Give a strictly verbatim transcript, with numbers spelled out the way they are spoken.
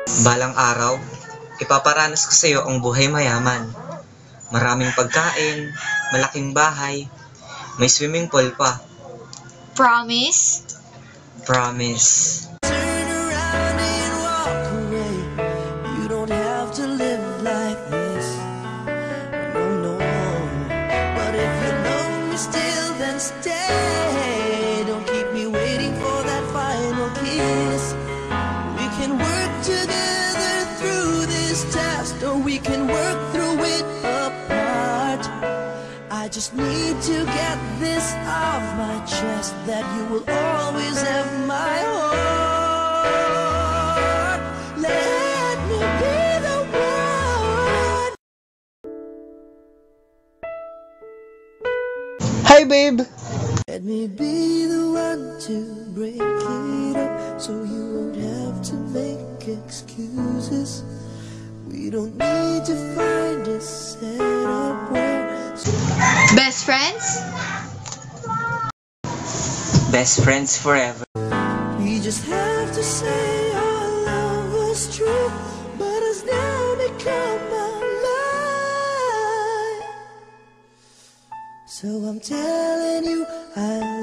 Balang araw, ipaparanas ko sa iyo ang buhay mayaman. Maraming pagkain, malaking bahay, may swimming pool pa. Promise? Promise. Turn around and walk away. You don't have to live like this. No, no. But if you love me still, then stay. Don't keep me waiting for that final kiss. We can work together through this test, or we can work through it apart. I just need to get this off my chest, that you will always have my heart. Let me be the one. Hi, babe! Let me be the one to break it up, so you won't have to make excuses. We don't need to find a setup where Best friends? Best friends forever. we just have to say our love was true, but has now become a lie. So I'm telling you, I